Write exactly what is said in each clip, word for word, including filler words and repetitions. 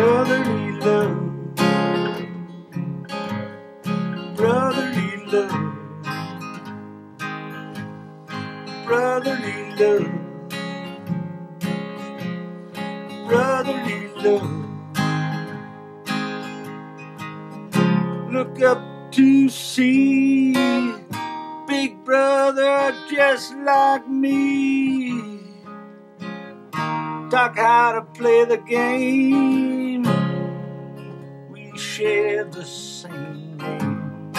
brotherly love, brotherly love, brotherly love, brotherly love. Look up to see big brother just like me. Talk how to play the game. We share the same name.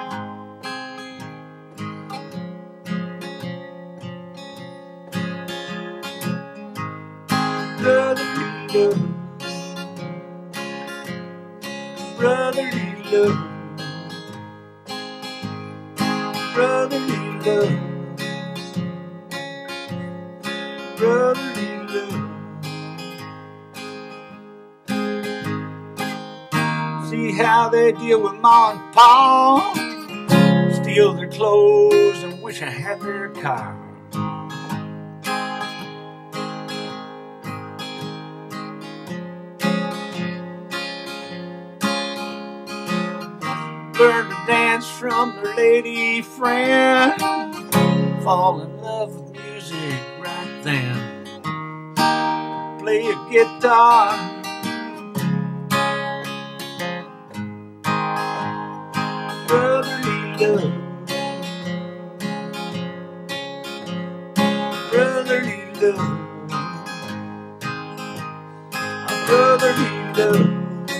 Brotherly love, brotherly love, brotherly love, brotherly love. See how they deal with Ma and Pa, steal their clothes and wish I had their car. Learn to dance from their lady friend, fall in love with music right then. Play a guitar, brotherly love, brotherly love, brotherly love,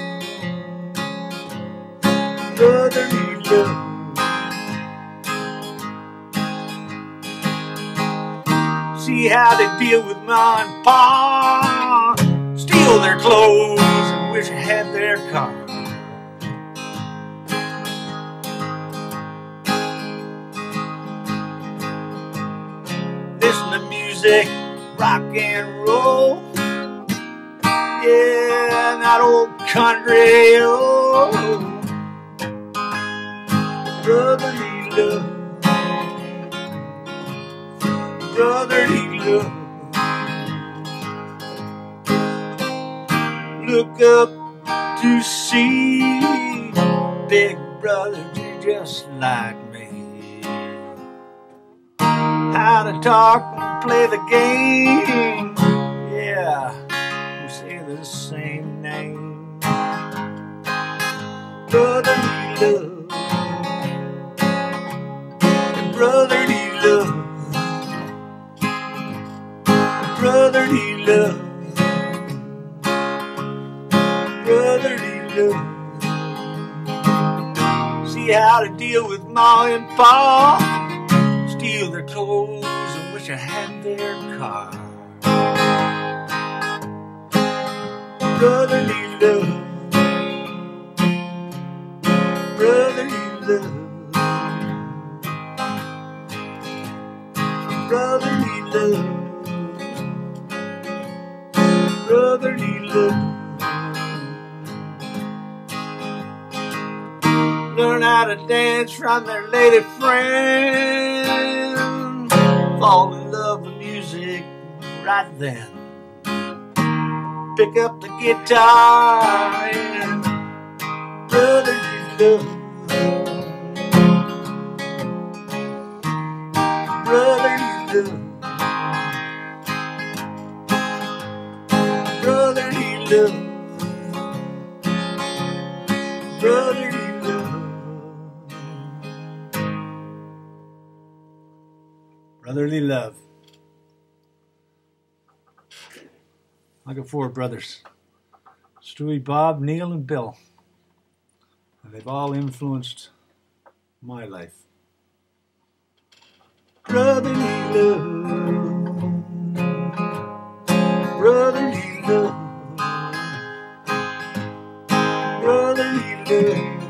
brotherly love. See how they deal with Ma and Pa, steal their clothes and wish I had their car. Listen to music, rock and roll, yeah, not old country, oh. Brotherly love, brotherly love. Look up to see big brother just like me. How to talk and play the game, yeah, we say the same name. Brotherly love, brotherly love, brotherly love, brotherly love. See how to deal with Ma and Pa, steal their clothes and wish I had their car. Brotherly love, brotherly love, brotherly love, brotherly love. Learn how to dance from their lady friend, fall in love with music right then. Pick up the guitar and brotherly love, brotherly love, brotherly love, brotherly love, brotherly love. I got four brothers, Stewie, Bob, Neil, and Bill, and they've all influenced my life. Brotherly love, brotherly love, brotherly love.